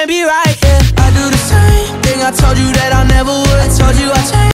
can't be right, yeah. I do the same thing I told you that I never would. I told you I changed.